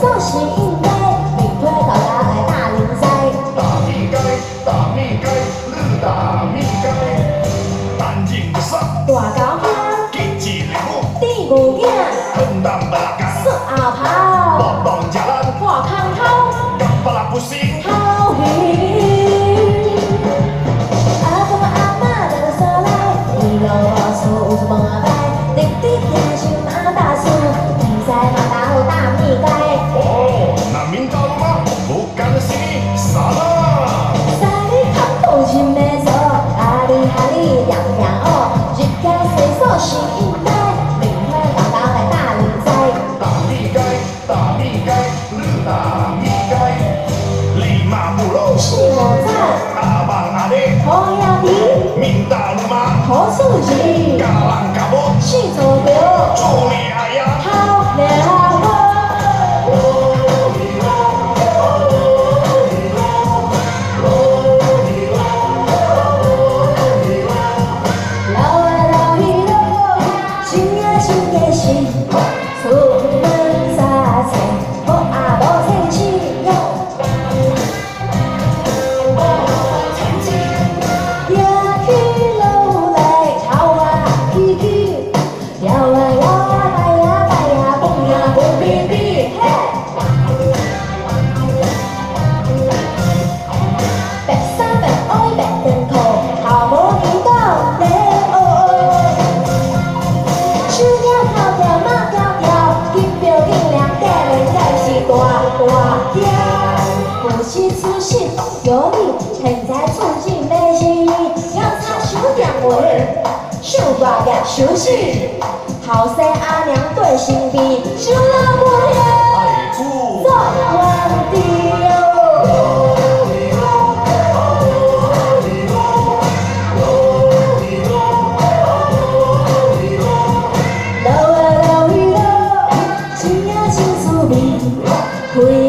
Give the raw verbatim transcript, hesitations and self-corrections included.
手是应该，面推到家来打零塞。 大米街，大米街，你大米街，单人的衫， 大高兄， 吉一个母， 地牛囝， 分担不拉干， 说后炮， 活动食咱， 破空口， 甲别人不行。 好运。阿公阿嬷在个所来，一路无事有一门啊摆，滴滴听心阿大叔，比赛嘛打有大米街。 哦，那民道吗？不干的是啥啦？ 在你看不清的错，阿里哈里样样哦，一家洗手是应该，明天大家来打零塞。 大米街，大米街，你大米街，立马不落。 四五仔， 阿望阿弟， 好兄弟， 民道吗？ 好数字， 甲人甲某， 四座桥， 祝你爱呀。 好了我。老啊老一路，亲啊亲的心，出门撒菜，无啊无菜吃哟。夜去路来，头啊起起，摇啊摇啊摆呀摆呀，蹦呀蹦比比嘿。白衫白袄白短裤，头无耳朵咧哦哦。手跳跳跳马跳跳，金标银两家人才是大大条。不是出息有理，现在促进美心意，要擦手点位，手挂夹休息。后生阿娘对身边，手老母兄， 爱姑做皇帝哦。老啊老一路，亲啊亲思味，开